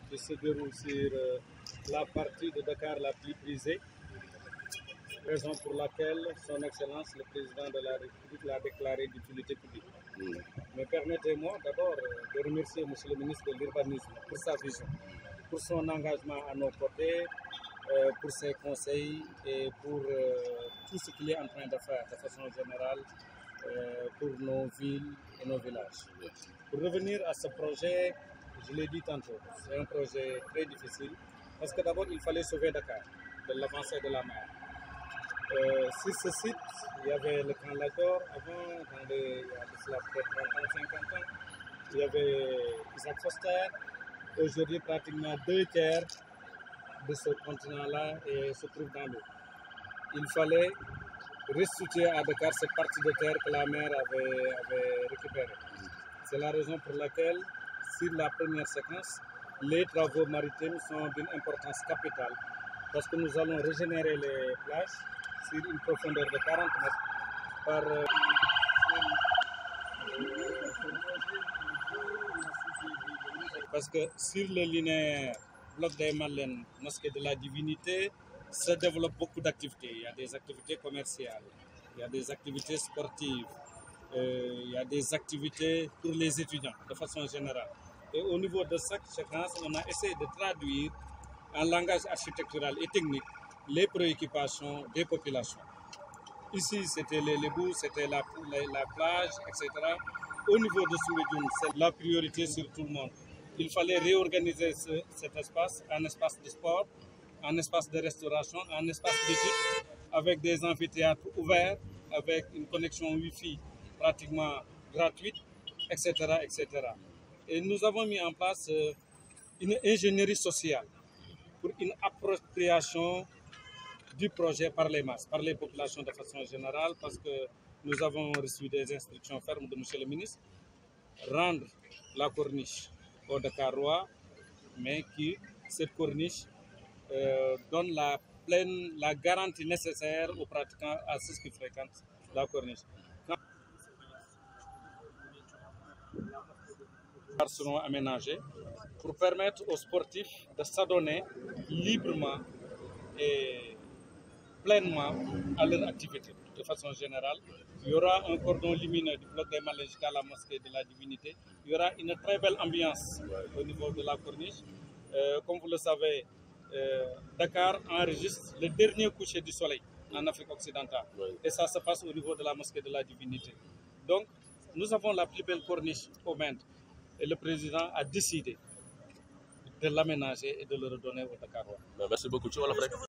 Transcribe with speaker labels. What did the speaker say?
Speaker 1: qui se déroule sur la partie de Dakar la plus prisée, raison pour laquelle son Excellence le Président de la République l'a déclaré d'utilité publique. Mais permettez-moi d'abord de remercier M. le ministre de l'Urbanisme pour sa vision, pour son engagement à nos côtés, pour ses conseils et pour tout ce qu'il est en train de faire de façon générale pour nos villes et nos villages. Pour revenir à ce projet, je l'ai dit tantôt, c'est un projet très difficile parce que d'abord il fallait sauver Dakar de l'avancée de la mer. Sur ce site, il y avait le camp Lajor avant, il y a cela peut-être 30 ans, 50 ans, il y avait Isaac Foster. Aujourd'hui, pratiquement 2 tiers de ce continent-là se trouve dans l'eau. Il fallait restituer à Dakar cette partie de terre que la mer avait récupérée. C'est la raison pour laquelle, sur la première séquence, les travaux maritimes sont d'une importance capitale parce que nous allons régénérer les plages sur une profondeur de 40 mètres par parce que sur le linéaire bloc des Malènes, mosquée de la Divinité, se développent beaucoup d'activités. Il y a des activités commerciales, il y a des activités sportives, il y a des activités pour les étudiants de façon générale. Et au niveau de chaque séquence, on a essayé de traduire en langage architectural et technique les préoccupations des populations. Ici, c'était les Lébous, c'était la plage, etc. Au niveau de Soumbédioune, c'est la priorité sur tout le monde. Il fallait réorganiser cet espace en espace de sport, en espace de restauration, en espace d'études, avec des amphithéâtres ouverts, avec une connexion Wi-Fi pratiquement gratuite, etc., etc. Et nous avons mis en place une ingénierie sociale pour une appropriation du projet par les masses, par les populations de façon générale, parce que nous avons reçu des instructions fermes de M. le ministre, rendre la corniche au Dakarois, mais que cette corniche donne la garantie nécessaire aux pratiquants, à ceux qui fréquentent la corniche. Quand seront aménagés pour permettre aux sportifs de s'adonner librement et pleinement à leur activité. De façon générale, il y aura un cordon lumineux du bloc des Malais jusqu'à la mosquée de la Divinité. Il y aura une très belle ambiance au niveau de la corniche. Comme vous le savez, Dakar enregistre le dernier coucher du soleil en Afrique occidentale. Et ça se passe au niveau de la mosquée de la Divinité. Donc, nous avons la plus belle corniche au monde. Et le président a décidé de l'aménager et de le redonner au Dakarois.
Speaker 2: Merci beaucoup.